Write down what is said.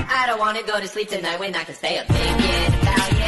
I don't wanna go to sleep tonight when I can stay up thinking about you.